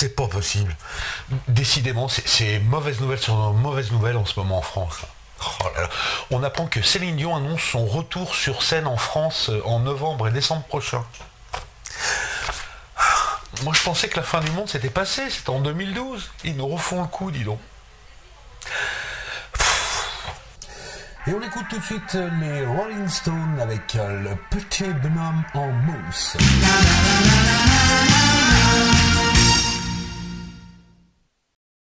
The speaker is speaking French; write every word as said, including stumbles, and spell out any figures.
C'est pas possible. Décidément, c'est mauvaise nouvelle sur mauvaise nouvelle en ce moment en France. Oh là là. On apprend que Céline Dion annonce son retour sur scène en France en novembre et décembre prochain. Moi je pensais que la fin du monde s'était passée, c'était en deux mille douze. Ils nous refont le coup, dis donc. Et on écoute tout de suite les Rolling Stones avec le petit bonhomme en mousse. La, la, la, la, la, la.